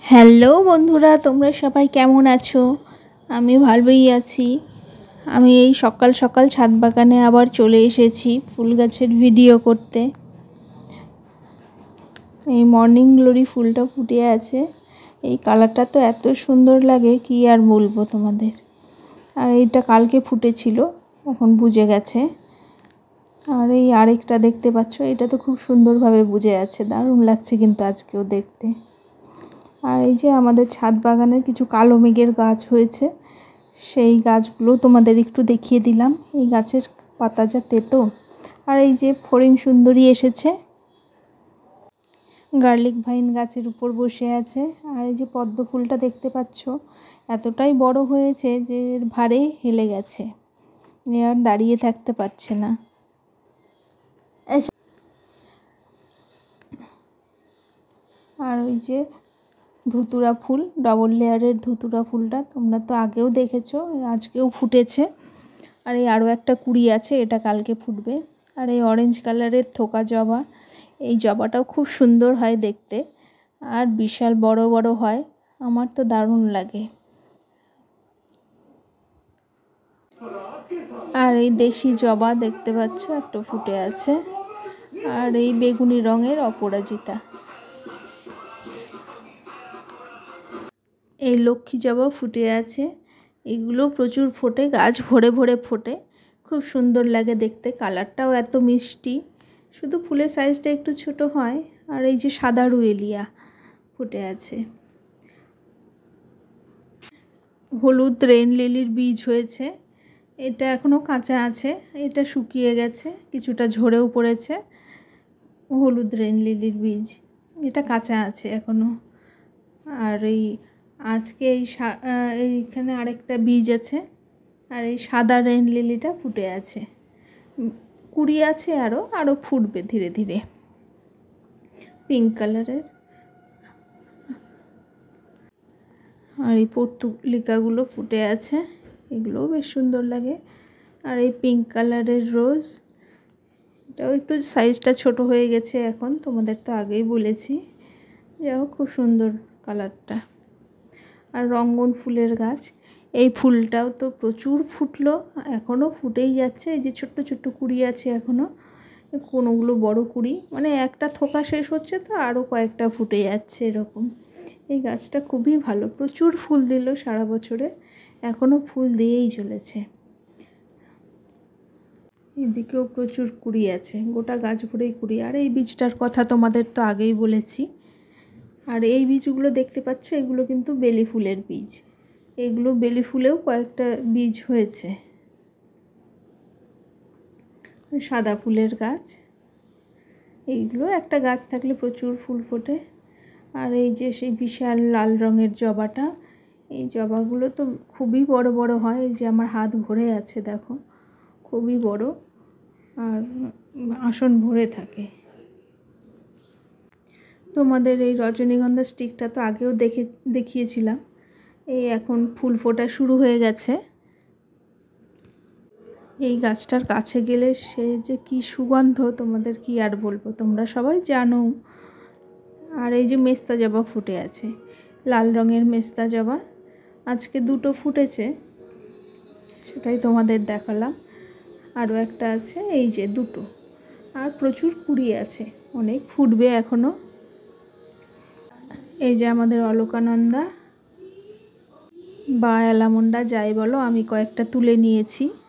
Hello বন্ধুরা, তোমরা সবাই কেমন আছো? আমি ভালোই আছি। আমি এই সকাল সকাল ছাদ বাগানে আবার চলে এসেছি ফুল গাছের ভিডিও করতে। এই মর্নিং গ্লোরি ফুলটা ফুটে আছে। এই কালারটা তো এত সুন্দর লাগে, কি আর বলবো তোমাদের। আর এইটা কালকে ফুটেছিল, এখন বুঝে গেছে। আর এই আরেকটা দেখতে পাচ্ছ, এটা তো খুব সুন্দরভাবে বুঝে আছে, দারুণ লাগছে কিন্তু আজকেও দেখতে। আর এই যে আমাদের ছাদ বাগানের কিছু কালো মেঘের গাছ হয়েছে, সেই গাছগুলো তোমাদের একটু দেখিয়ে দিলাম। এই গাছের পাতা যা তেতো। আর এই যে ফড়িং সুন্দরী এসেছে, গার্লিক ভাইন গাছের উপর বসে আছে। আর এই যে পদ্ম ফুলটা দেখতে পাচ্ছ, এতটাই বড় হয়েছে যে এর ভারে হেলে গেছে, এ আর দাঁড়িয়ে থাকতে পারছে না। আর ওই যে ধুতুরা ফুল, ডবল লেয়ারের ধুতুরা ফুলটা তোমরা তো আগেও দেখেছো, আজকেও ফুটেছে। আর এই আরও একটা কুড়ি আছে, এটা কালকে ফুটবে। আর এই অরেঞ্জ কালারের থোকা জবা, এই জবাটাও খুব সুন্দর হয় দেখতে, আর বিশাল বড় বড় হয়, আমার তো দারুণ লাগে। আর এই দেশি জবা দেখতে পাচ্ছ, একটা ফুটে আছে। আর এই বেগুনি রঙের অপরাজিতা, এই লক্ষ্মী জবা ফুটে আছে। এগুলো প্রচুর ফোটে, গাছ ভরে ভরে ফোটে, খুব সুন্দর লাগে দেখতে। কালারটাও এত মিষ্টি, শুধু ফুলের সাইজটা একটু ছোট হয়। আর এই যে সাদা রুয়েলিয়া ফুটে আছে। হলুদ রেন লিলির বীজ হয়েছে, এটা এখনও কাঁচা আছে, এটা শুকিয়ে গেছে, কিছুটা ঝরেও পড়েছে। হলুদ রেন লিলির বীজ, এটা কাঁচা আছে এখনও। আর এই আজকে এইখানে আরেকটা বীজ আছে। আর এই সাদা রেন লিলিটা ফুটে আছে, কুড়ি আছে, আরও ফুটবে ধীরে ধীরে। পিঙ্ক কালারের। আর এই পর্তুলিকাগুলো ফুটে আছে, এগুলোও বেশ সুন্দর লাগে। আর এই পিঙ্ক কালারের রোজ, এটাও একটু সাইজটা ছোট হয়ে গেছে এখন, তোমাদের তো আগেই বলেছি। যাই হোক, খুব সুন্দর কালারটা। আর রঙ্গন ফুলের গাছ, এই ফুলটাও তো প্রচুর ফুটলো, এখনও ফুটেই যাচ্ছে। এই যে ছোট্ট ছোট্ট কুড়ি আছে এখনও, কোনোগুলো বড় কুড়ি, মানে একটা থোকা শেষ হচ্ছে তো আরও কয়েকটা ফুটে যাচ্ছে এরকম। এই গাছটা খুবই ভালো, প্রচুর ফুল দিল সারা বছরে, এখনও ফুল দিয়েই চলেছে। এদিকেও প্রচুর কুড়ি আছে, গোটা গাছ ভরেই কুড়ি। আর এই বীজটার কথা তোমাদের তো আগেই বলেছি। আর এই বীজগুলো দেখতে পাচ্ছ, এগুলো কিন্তু বেলি ফুলের বীজ। এগুলো বেলি ফুলেও কয়েকটা বীজ হয়েছে। সাদা ফুলের গাছ, এইগুলো একটা গাছ থাকলে প্রচুর ফুল ফোটে। আর এই যে সেই বিশাল লাল রঙের জবাটা, এই জবাগুলো তো খুবই বড় বড় হয়, এই যে আমার হাত ভরে আছে দেখো, খুবই বড়, আর আসন ভরে থাকে। তোমাদের এই রজনীগন্ধা স্টিকটা তো আগেও দেখিয়েছিলাম। এই এখন ফুল ফোটা শুরু হয়ে গেছে। এই গাছটার কাছে গেলে সে যে কি সুগন্ধ, তোমাদের কি আর বলবো, তোমরা সবাই জানো। আর এই যে মেস্তা জবা ফুটে আছে, লাল রঙের মেস্তা জবা, আজকে দুটো ফুটেছে, সেটাই তোমাদের দেখালাম। আরও একটা আছে, এই যে দুটো। আর প্রচুর কুড়ি আছে, অনেক ফুটবে এখনও। এই যে আমাদের অলকানন্দা বা অ্যালামন্ডা যাই বলো, আমি কয়েকটা তুলে নিয়েছি।